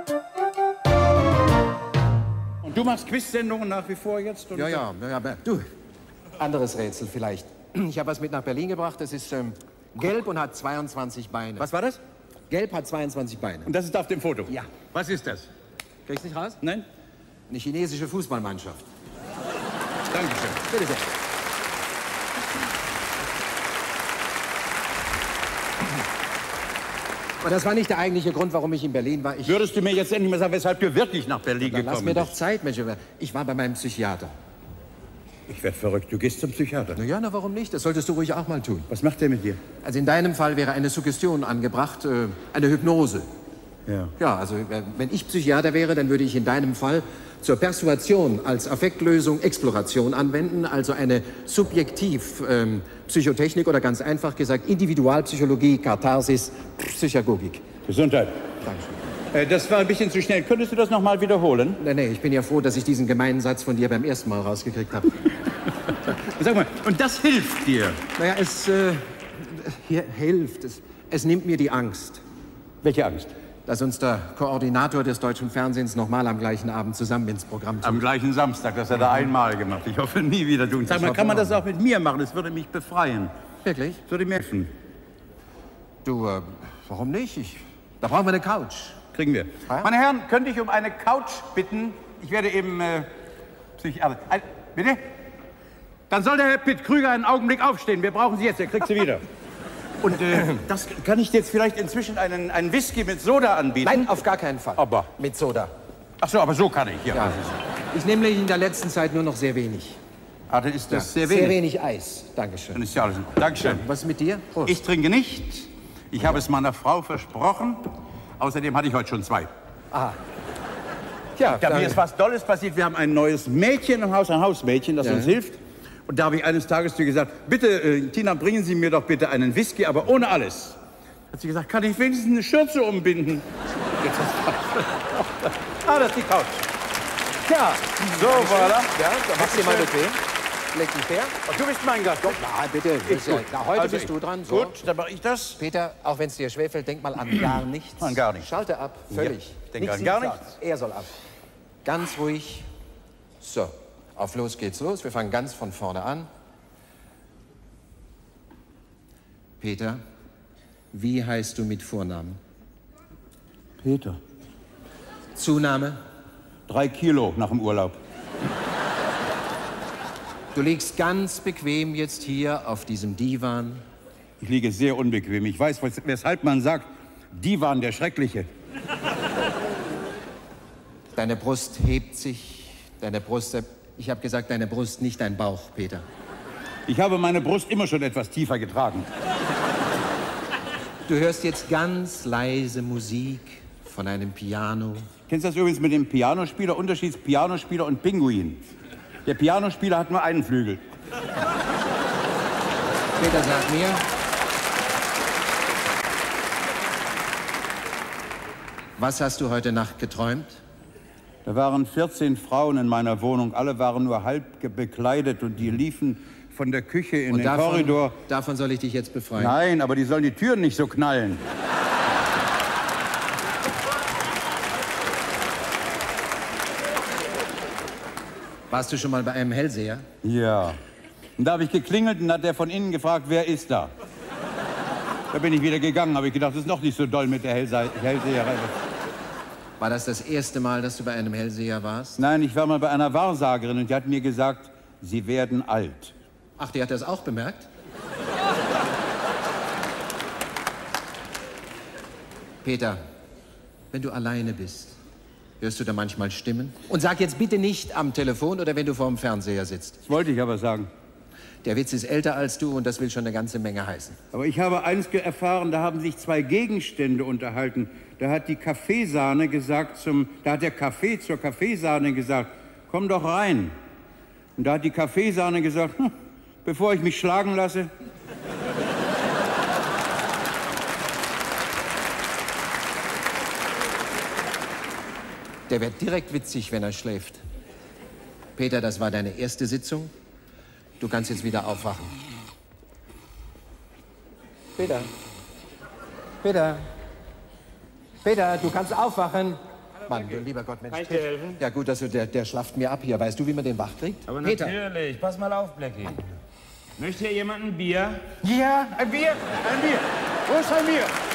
Und du machst Quiz-Sendungen nach wie vor jetzt? Oder? Ja. Du, anderes Rätsel vielleicht. Ich habe was mit nach Berlin gebracht. Das ist gelb und hat 22 Beine. Was war das? Gelb hat 22 Beine. Und das ist auf dem Foto? Ja. Was ist das? Kriegst du nicht raus? Nein? Eine chinesische Fußballmannschaft. Dankeschön. Bitte sehr. Aber das war nicht der eigentliche Grund, warum ich in Berlin war. Würdest du mir jetzt endlich mal sagen, weshalb du wirklich nach Berlin gekommen bist? Lass mir doch Zeit, Mensch. Ich war bei meinem Psychiater. Ich werde verrückt. Du gehst zum Psychiater. Na, warum nicht? Das solltest du ruhig auch mal tun. Was macht der mit dir? Also in deinem Fall wäre eine Suggestion angebracht, eine Hypnose. Ja. Ja, also wenn ich Psychiater wäre, dann würde ich in deinem Fall zur Persuasion als Affektlösung Exploration anwenden, also eine Subjektiv-Psychotechnik oder ganz einfach gesagt Individualpsychologie, Katharsis, Psychagogik. Gesundheit. Dankeschön. Das war ein bisschen zu schnell. Könntest du das noch mal wiederholen? Nee, ich bin ja froh, dass ich diesen gemeinen Satz von dir beim ersten Mal rausgekriegt habe. Sag mal, und das hilft dir? Naja, es hilft. Es nimmt mir die Angst. Welche Angst? Dass uns der Koordinator des deutschen Fernsehens noch mal am gleichen Abend zusammen ins Programm tut. Am gleichen Samstag, das hat er einmal gemacht. Ich hoffe, nie wieder tun. Sag mal, kann man das auch mit mir machen? Das würde mich befreien. Wirklich? Das würde mir helfen. Du, warum nicht? Da brauchen wir eine Couch. Kriegen wir. Ja? Meine Herren, könnte ich um eine Couch bitten? Ich werde eben Psychiater. Bitte? Dann soll der Herr Pitt Krüger einen Augenblick aufstehen. Wir brauchen Sie jetzt, er kriegt Sie wieder. Und das kann ich jetzt vielleicht inzwischen einen Whisky mit Soda anbieten? Nein, auf gar keinen Fall. Aber? Mit Soda. Ach so, aber so kann ich, ja. Ja. Ich nehme nämlich in der letzten Zeit nur noch sehr wenig. Ah, dann ist das sehr Sehr wenig. wenig Eis. Dankeschön. Dann ist ja alles. Dankeschön. Was ist mit dir? Prost. Ich trinke nicht. Ich habe es meiner Frau versprochen. Außerdem hatte ich heute schon 2. Aha. Ja, Ja, mir ist was Dolles passiert. Wir haben ein neues Mädchen im Haus, ein Hausmädchen, das uns hilft. Und da habe ich eines Tages zu ihr gesagt, bitte, Tina, bringen Sie mir doch bitte einen Whisky, aber ohne alles. Hat sie gesagt, kann ich wenigstens eine Schürze umbinden? Jetzt das ist die Couch. Ja. So, voilà. Ja, mach's dir mal bequem. Leg dich her. Oh, du bist mein Gast. Doch, Na, bitte. Heute Also bist du dran. So. Gut, dann mache ich das. Peter, auch wenn es dir schwerfällt, denk mal an gar nichts. An gar nichts. Schalte ab. Völlig. Ja, ich denke an gar nichts. Er soll ab. Ganz ruhig. So. Auf los geht's los. Wir fangen ganz von vorne an. Peter, wie heißt du mit Vornamen? Peter. Zunahme? 3 Kilo nach dem Urlaub. Du liegst ganz bequem jetzt hier auf diesem Divan. Ich liege sehr unbequem. Ich weiß, weshalb man sagt, Divan, der Schreckliche. Deine Brust hebt sich. Deine Brust... Ich habe gesagt, deine Brust, nicht dein Bauch, Peter. Ich habe meine Brust immer schon etwas tiefer getragen. Du hörst jetzt ganz leise Musik von einem Piano. Kennst du das übrigens mit dem Pianospieler? Unterschied Pianospieler und Pinguin. Der Pianospieler hat nur einen Flügel. Peter, sag mir. Was hast du heute Nacht geträumt? Da waren 14 Frauen in meiner Wohnung. Alle waren nur halb bekleidet und die liefen von der Küche in den Korridor. Davon soll ich dich jetzt befreien? Nein, aber die sollen die Türen nicht so knallen. Warst du schon mal bei einem Hellseher? Ja. Und da habe ich geklingelt und hat der von innen gefragt, wer ist da? Da bin ich wieder gegangen, habe ich gedacht, das ist noch nicht so doll mit der Hellseherei. War das das erste Mal, dass du bei einem Hellseher warst? Nein, ich war mal bei einer Wahrsagerin und die hat mir gesagt, Sie werden alt. Ach, die hat das auch bemerkt? Peter, wenn du alleine bist, hörst du da manchmal Stimmen? Und sag jetzt bitte nicht am Telefon oder wenn du vorm Fernseher sitzt. Das wollte ich aber sagen. Der Witz ist älter als du und das will schon eine ganze Menge heißen. Aber ich habe eins erfahren, da haben sich 2 Gegenstände unterhalten. Da hat die Kaffeesahne gesagt da hat der Kaffee zur Kaffeesahne gesagt, komm doch rein. Und da hat die Kaffeesahne gesagt, bevor ich mich schlagen lasse. Der wird direkt witzig, wenn er schläft. Peter, das war deine erste Sitzung. Du kannst jetzt wieder aufwachen. Peter. Peter. Peter, du kannst aufwachen. Hallo, Mann, du lieber Gott, Mensch. Kann ich dir helfen? Ja gut, dass du, der schlaft mir ab hier. Weißt du, wie man den wach kriegt? Aber Peter. natürlich. Pass mal auf, Blackie. Möchte hier jemand ein Bier? Ja, ein Bier, ein Bier. Wo ist ein Bier?